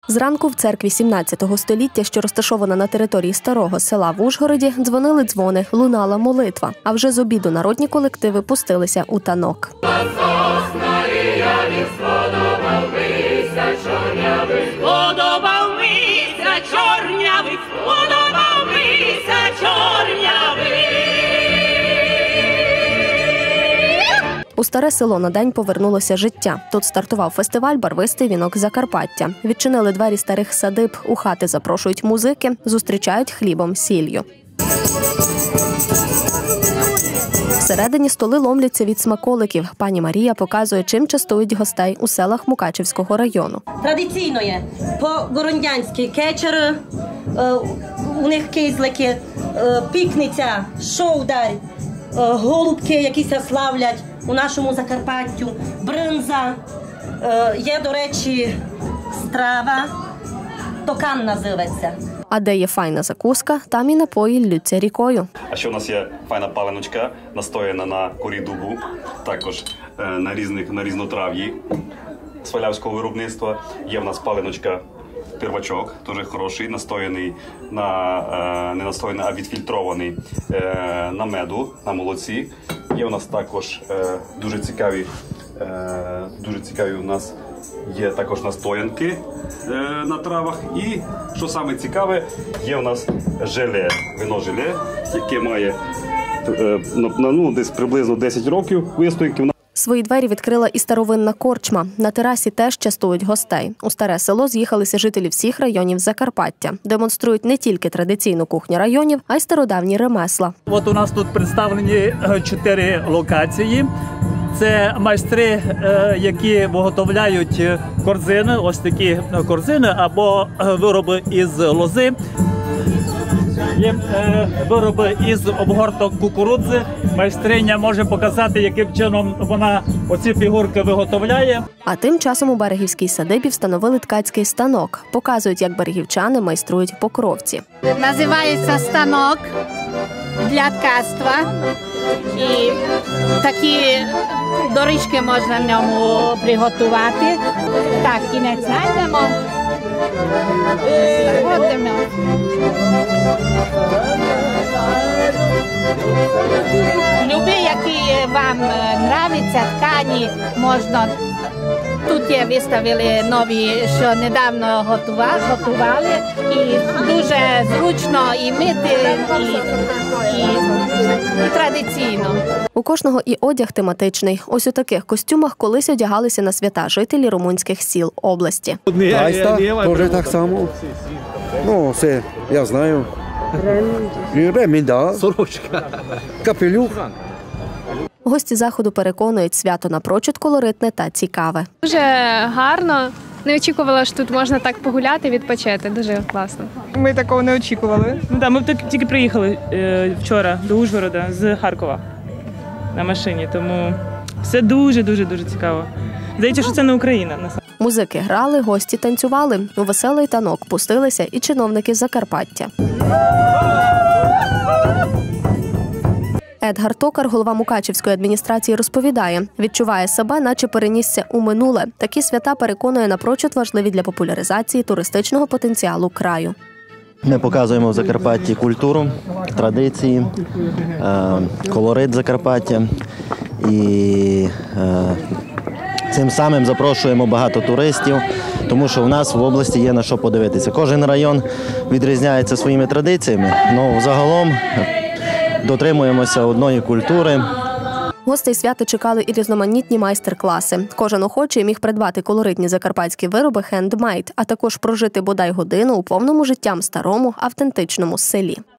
Зранку в церкві 17 століття, що розташована на території старого села в Ужгороді, дзвонили дзвони, лунала молитва. А вже з обіду народні колективи пустилися у танок. У Старе Село на день повернулося життя. Тут стартував фестиваль «Барвистий вінок Закарпаття». Відчинили двері старих садиб, у хати запрошують музики, зустрічають хлібом, сіллю. Всередині столи ломляться від смаколиків. Пані Марія показує, чим частують гостей у селах Мукачівського району. Традиційно є по-горондянськи кечер, у них кизлики, пікниця, шовдар, голубки, які славлять у нашому Закарпаттю, бринза, є, до речі, страва, токан називається. А де є файна закуска, там і напої ллються рікою. А ще у нас є файна паленочка, настояна на корі дубу, також на різнотрав'ї свалявського виробництва. Є в нас паленочка первачок, дуже хороший, настояний не настояний, а відфільтрований на меду, на молоці. Є у нас також дуже цікаві у нас є також настоянки на травах. І, що саме цікаве, є у нас желе, вино-желе, яке має десь приблизно 10 років вистоянки. Свої двері відкрила і старовинна корчма. На терасі теж частують гостей. У Старе Село з'їхалися жителі всіх районів Закарпаття. Демонструють не тільки традиційну кухню районів, а й стародавні ремесла. От у нас тут представлені 4 локації. Це майстри, які виготовляють корзини, ось такі корзини, або вироби із лози. Є вироби із обгорток кукурудзи. Майстриня може показати, яким чином вона оці фігурки виготовляє. А тим часом у берегівській садибі встановили ткацький станок. Показують, як берегівчани майструють покровці. Називається станок для ткацтва. І такі доріжки можна в ньому приготувати. Так, кінець знайдемо. Любі, які вам нравляться ткані, можна. Тут є виставили нові, що недавно готували, і дуже зручно і мити, і традиційно. У кожного і одяг тематичний. Ось у таких костюмах колись одягалися на свята жителі румунських сіл області. Тайста теж так само. Ну, це я знаю. Ремінь, так. Сорочка. Капелюх. Гості заходу переконують, свято напрочуд колоритне та цікаве. Дуже гарно. Не очікувала, що тут можна так погуляти, відпочити. Дуже класно. Ми такого не очікували. Ми тільки приїхали вчора до Ужгорода з Харкова на машині, тому все дуже цікаво. Здається, що це не Україна. Музики грали, гості танцювали. У веселий танок пустилися і чиновники Закарпаття. Едгар Токар, голова Мукачівської адміністрації, розповідає, відчуває себе, наче перенісся у минуле. Такі свята, переконує, напрочуд важливі для популяризації туристичного потенціалу краю. Ми показуємо в Закарпатті культуру, традиції, колорит Закарпаття і цим самим запрошуємо багато туристів, тому що в нас в області є на що подивитися. Кожен район відрізняється своїми традиціями, але загалом дотримуємося одної культури. Гостей свята чекали і різноманітні майстер-класи. Кожен охочий міг придбати колоритні закарпатські вироби хендмейд, а також прожити бодай годину у повному життям старому, автентичному селі.